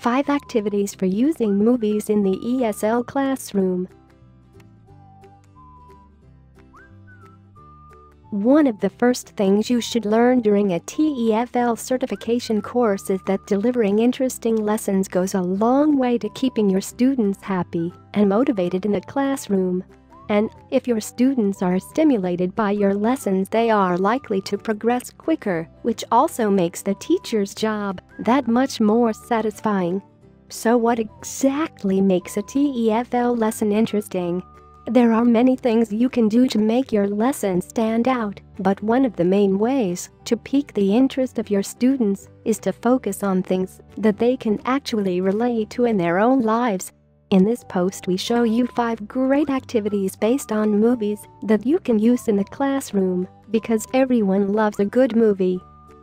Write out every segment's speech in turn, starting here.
5 activities for using movies in the ESL classroom. One of the first things you should learn during a TEFL certification course is that delivering interesting lessons goes a long way to keeping your students happy and motivated in the classroom. And if your students are stimulated by your lessons, they are likely to progress quicker, which also makes the teacher's job that much more satisfying. So what exactly makes a TEFL lesson interesting? There are many things you can do to make your lesson stand out, but one of the main ways to pique the interest of your students is to focus on things that they can actually relate to in their own lives. In this post we show you 5 great activities based on movies that you can use in the classroom, because everyone loves a good movie.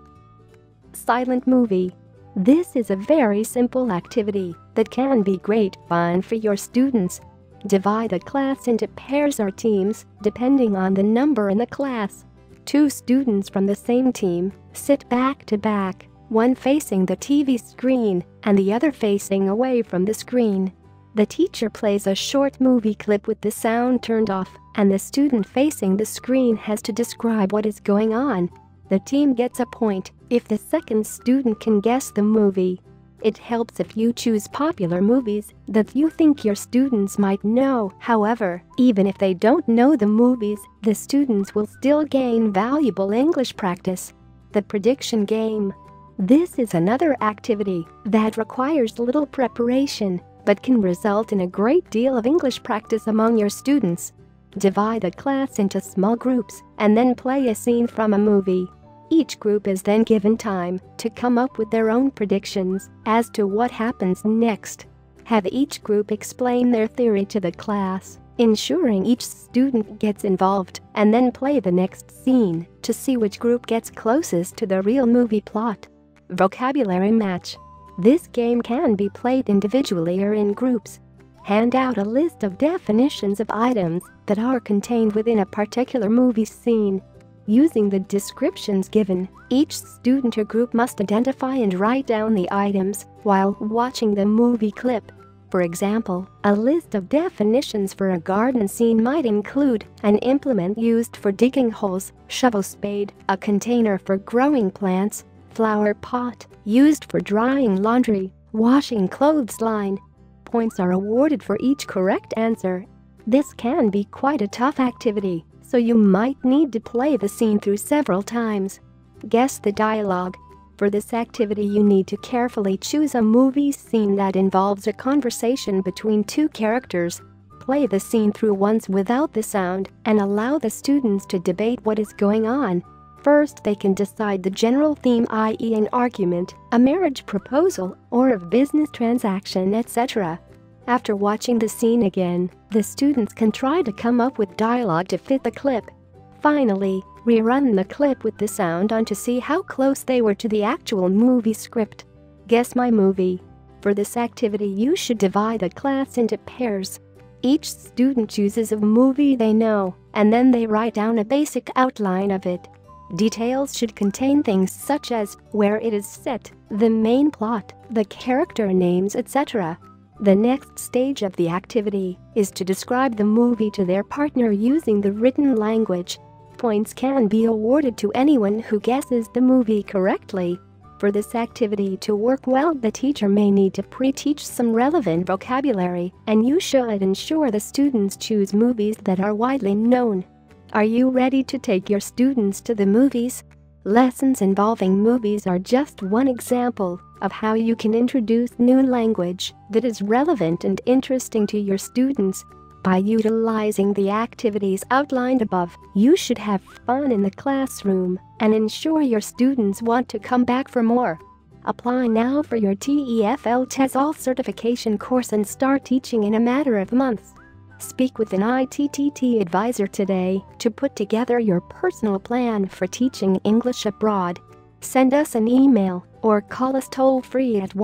Silent movie. This is a very simple activity that can be great fun for your students. Divide the class into pairs or teams, depending on the number in the class. 2 students from the same team sit back to back, one facing the TV screen and the other facing away from the screen. The teacher plays a short movie clip with the sound turned off, and the student facing the screen has to describe what is going on. The team gets a point if the second student can guess the movie. It helps if you choose popular movies that you think your students might know. However, even if they don't know the movies, the students will still gain valuable English practice. The prediction game. This is another activity that requires little preparation but can result in a great deal of English practice among your students. Divide the class into small groups and then play a scene from a movie. Each group is then given time to come up with their own predictions as to what happens next. Have each group explain their theory to the class, ensuring each student gets involved, and then play the next scene to see which group gets closest to the real movie plot. Vocabulary match. This game can be played individually or in groups. Hand out a list of definitions of items that are contained within a particular movie scene. Using the descriptions given, each student or group must identify and write down the items while watching the movie clip. For example, a list of definitions for a garden scene might include an implement used for digging holes, shovel spade, a container for growing plants, flower pot, used for drying laundry, washing clothesline. Points are awarded for each correct answer. This can be quite a tough activity, so you might need to play the scene through several times. Guess the dialogue. For this activity you need to carefully choose a movie scene that involves a conversation between 2 characters. Play the scene through once without the sound and allow the students to debate what is going on. First, they can decide the general theme, i.e. an argument, a marriage proposal, or a business transaction, etc. After watching the scene again, the students can try to come up with dialogue to fit the clip. Finally, rerun the clip with the sound on to see how close they were to the actual movie script. Guess my movie. For this activity you should divide the class into pairs. Each student chooses a movie they know, and then they write down a basic outline of it. Details should contain things such as where it is set, the main plot, the character names, etc. The next stage of the activity is to describe the movie to their partner using the written language. Points can be awarded to anyone who guesses the movie correctly. For this activity to work well, the teacher may need to pre-teach some relevant vocabulary, and you should ensure the students choose movies that are widely known. Are you ready to take your students to the movies? Lessons involving movies are just one example of how you can introduce new language that is relevant and interesting to your students. By utilizing the activities outlined above, you should have fun in the classroom and ensure your students want to come back for more. Apply now for your TEFL TESOL certification course and start teaching in a matter of months. Speak with an ITTT advisor today to put together your personal plan for teaching English abroad. Send us an email or call us toll-free at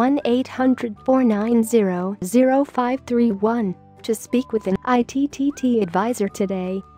1-800-490-0531 to speak with an ITTT advisor today.